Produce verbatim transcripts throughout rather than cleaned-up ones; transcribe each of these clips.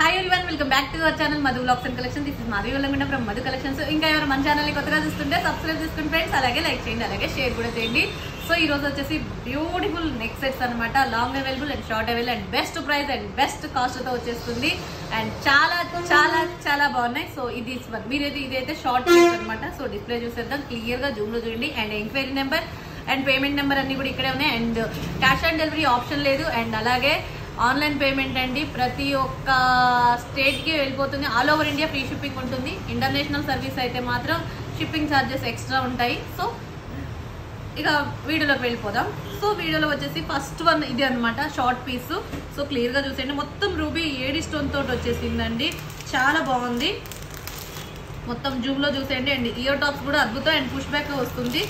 Hi everyone, welcome back to our channel Madhu vlogs and collections. This is Madhavi Vellangonda from Madhu collections. ఇంకా ఎవరు మన channel ని కొత్తగా చూస్తుంటే సబ్స్క్రైబ్ చేసుకోండి ఫ్రెండ్స్, అలాగే లైక్ చేయండి, అలాగే షేర్ కూడా చేయండి. సో ఈ రోజు వచ్చేసి బ్యూటిఫుల్ నెక్ సెట్స్ అనమాట. Long available and short available and best price and best cost తో వచ్చేస్తుంది. అండ్ చాలా చాలా చాలా బాగున్నాయి. సో ఇది మీరైతే ఇదైతే షార్ట్ పీస్ అనమాట. సో డిస్ప్లే చూసేద్దాం, క్లియర్ గా జూమ్ లో చూడండి. And enquiry number and payment number అన్ని కూడా ఇక్కడే ఉన్నాయి. And cash on delivery option లేదు. అండ్ అలాగే ఆన్లైన్ పేమెంట్ అండి, ప్రతి ఒక్క స్టేట్ కి వెళ్ళిపోతుంది. All over India free shipping ఉంటుంది. ఇంటర్నేషనల్ సర్వీస్ అయితే మాత్రం షిప్పింగ్ ఛార్జెస్ ఎక్స్ట్రా ఉంటాయి. సో ఇక వీడియోలోకి వెళ్ళిపోదాం. సో వీడియోలో వచ్చేసి ఫస్ట్ వన్ ఇది అనమాట, షార్ట్ పీస్. సో క్లియర్ గా చూసేయండి, మొత్తం రూబీ ఏడి స్టోన్ తోటి వచ్చేసిందండి. చాలా బాగుంది, మొత్తం జూమ్ లో చూసేయండి. అండ్ ఇయర్ టాప్స్ కూడా అద్భుతం అండ్ పుష్ బ్యాక్ వస్తుంది.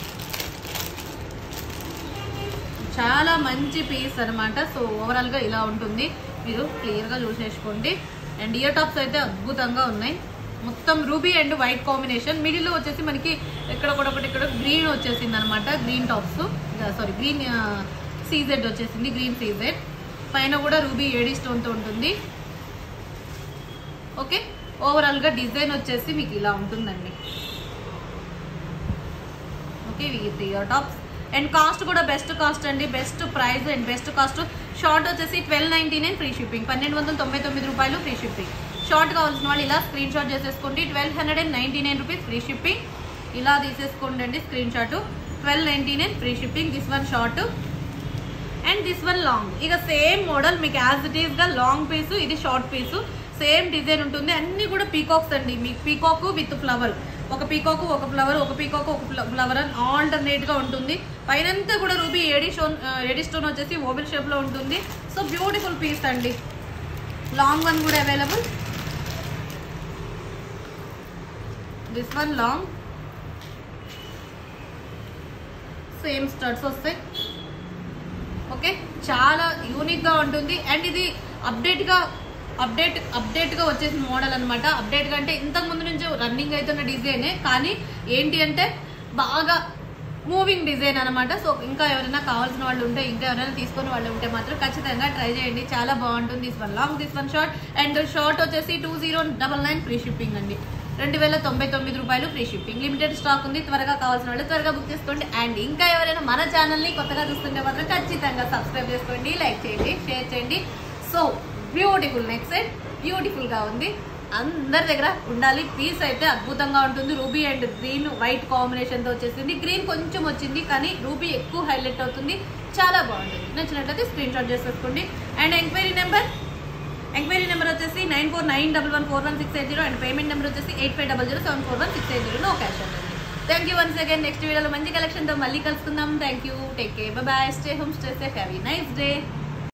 చాలా మంచి పీస్ అనమాట. సో ఓవరాల్ గా ఇలా ఉంటుంది, మీరు క్లియర్ గా చూసేసుకోండి. అండ్ ఇయర్ టాప్స్ అయితే అద్భుతంగా ఉన్నాయి. మొత్తం ruby and white combination. Middle లో వచ్చేసి మనకి ఇక్కడ కూడా ఒకటి ఇక్కడ గ్రీన్ వచ్చేసింది అనమాట. Green tops, sorry green CZ వచ్చేసింది, గ్రీన్ సీజెడ్. పైన కూడా రూబీ ఏడి స్టోన్ తో ఉంటుంది. ఓకే, ఓవరాల్ గా డిజైన్ వచ్చేసి మీకు ఇలా ఉంటుందండి. Okay, with ear tops. And cost కూడా బెస్ట్ కాస్ట్ అండి, best price and best cost. Short వచ్చేసి twelve ninety nine free shipping, పన్నెండు వందల తొంభై తొమ్మిది రూపాయలు ఫ్రీ షిప్పింగ్. షార్ట్ కావాల్సిన వాళ్ళు ఇలా స్క్రీన్ షాట్ చేసేసుకోండి. Twelve hundred and ninety nine rupees free shipping. ఇలా తీసేసుకోండి అండి screen shot. Twelve ninety nine free shipping. This one short and this one long. ఇక సేమ్ మోడల్ మీకు యాజ్ ఇట్ ఈస్ గా లాంగ్ పీసు, ఇది short పీసు. Same design ఉంటుంది. అన్ని కూడా పీకాక్స్ అండి. మీకు పీకాక్ విత్ ఫ్లవర్, ఒక పీకాక్ ఒక ఫ్లవర్, ఒక పీకాక్ ఒక ఫ్లవర్ అని ఆల్టర్నేట్ గా ఉంటుంది. పైనంతా కూడా ruby AD stone AD stone వచ్చేసి ఓవెల్ షేప్ లో ఉంటుంది. సో బ్యూటిఫుల్ పీస్ అండి. లాంగ్ వన్ కూడా available. This one long, same studs వస్తాయి. ఓకే, చాలా యూనిక్ గా ఉంటుంది. అండ్ ఇది అప్డేట్ గా అప్డేట్ అప్డేట్ గా వచ్చేసిన మోడల్ అనమాట. అప్డేట్ గా అంటే ఇంతకు ముందు నుంచి రన్నింగ్ అవుతున్న డిజైనే, కానీ ఏంటి అంటే బాగా మూవింగ్ డిజైన్ అనమాట. సో ఇంకా ఎవరైనా కావాల్సిన వాళ్ళు ఉంటే, ఇంకా ఎవరైనా తీసుకుని వాళ్ళు ఉంటే మాత్రం ఖచ్చితంగా ట్రై చేయండి, చాలా బాగుంటుంది. This one long, this one short. And short వచ్చేసి two zero double nine free shipping అండి. రెండు వేల తొంభై తొమ్మిది రూపాయలు ఫ్రీ షిప్పింగ్. లిమిటెడ్ స్టాక్ ఉంది, త్వరగా కావాల్సిన వాళ్ళు త్వరగా బుక్ చేసుకోండి. అండ్ ఇంకా ఎవరైనా మన ఛానల్ ని కొత్తగా చూస్తుంటే మాత్రం ఖచ్చితంగా సబ్స్క్రైబ్ చేసుకోండి, లైక్ చేయండి, షేర్ చేయండి. So beautiful neck set, beautiful గా ఉంది. అందరి దగ్గర ఉండాలి. పీస్ అయితే అద్భుతంగా ఉంటుంది. Ruby and green white combination తో వచ్చేసింది. గ్రీన్ కొంచెం వచ్చింది, కానీ రూబీ ఎక్కువ హైలైట్ అవుతుంది. చాలా బాగుంటుంది. నచ్చినట్లయితే స్క్రీన్ షాట్ చేసేసుకోండి. And enquiry number enquiry number వచ్చేసి nine four nine double one four one six eight zero. And payment number వచ్చేసి eight five double zero seven four one six eight zero. No cash అండి. Thank you once again. Next వీడియోలో మంచి collection తో మళ్ళీ కలుసుకుందాం. Thank you, take care, bye bye, stay home, stay safe, have a nice day.